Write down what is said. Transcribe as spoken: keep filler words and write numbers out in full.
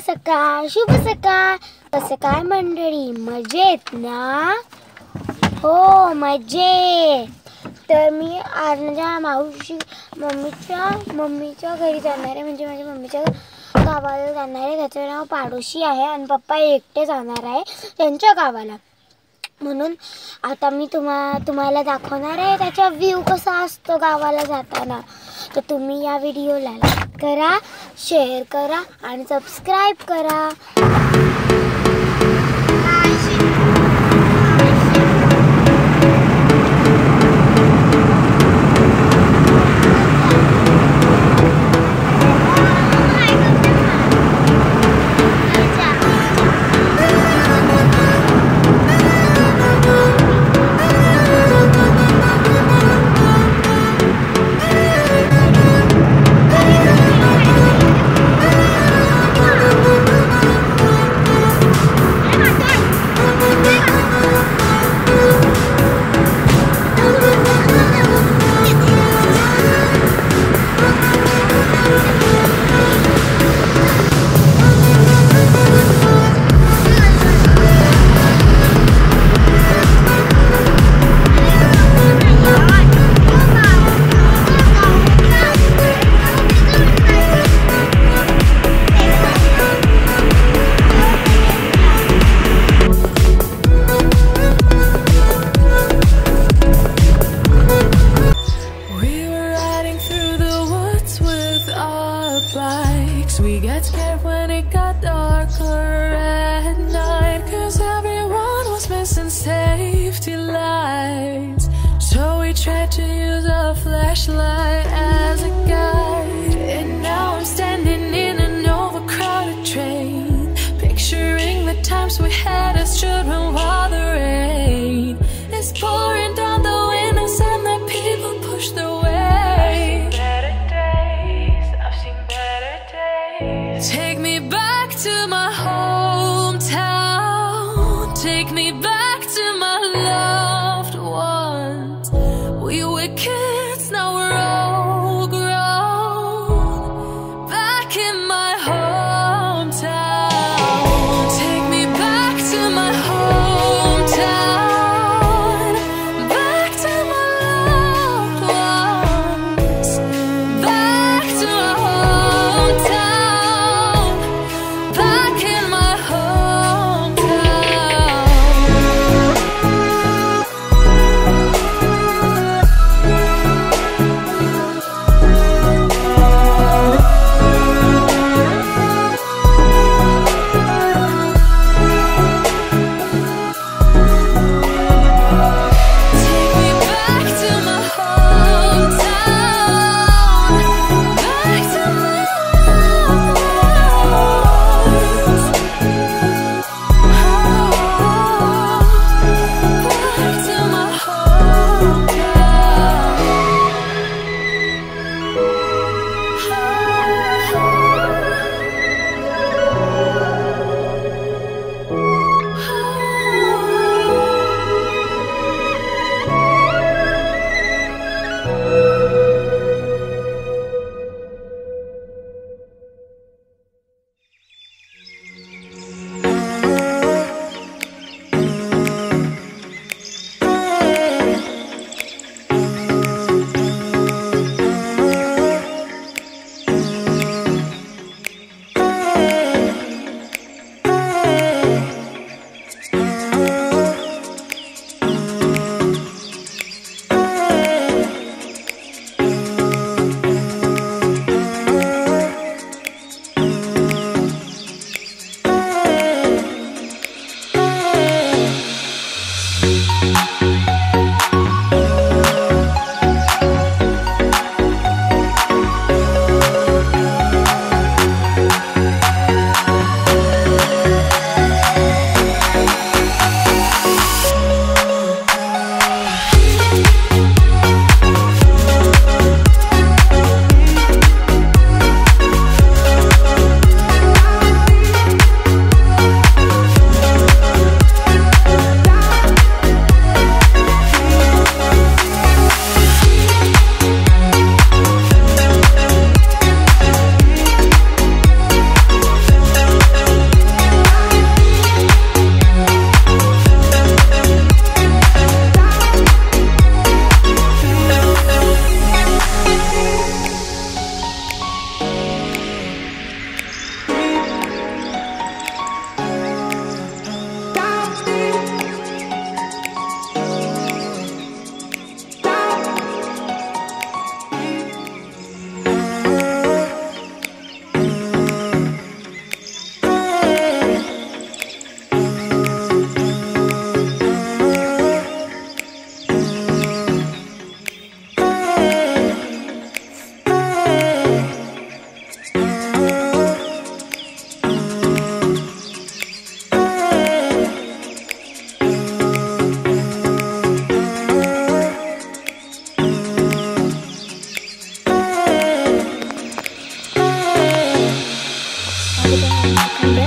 सकाळ, शुभ सकाळ. कसं काय मंडळी, मजेत ना? हो मजेत. तर मी आज माझ्या मावशी मम्मीच्या मम्मीच्या घरी जाणार आहे, म्हणजे माझ्या मम्मीच्या गावाला जाणार आहे. त्याचं नाव पाडोशी आहे आणि पप्पा एकटे जाणार आहे त्यांच्या गावाला. म्हणून आता मी तुम्हा तुम्हाला दाखवणार आहे त्याचा व्ह्यू कसा असतो गावाला जाताना. तर तुम्ही या व्हिडिओला लाईक करा, शेअर करा आणि सबस्क्राईब करा. We got scared when it got darker at night, 'cause everyone was missing safety lights. So we tried to use a flashlight as a guide. And now I'm standing in an overcrowded train, picturing the times we had as children while the rain is pouring down the windows and the people push their way. Take me back to my hometown. Take me back to my loved ones. We were kids, now we're old. with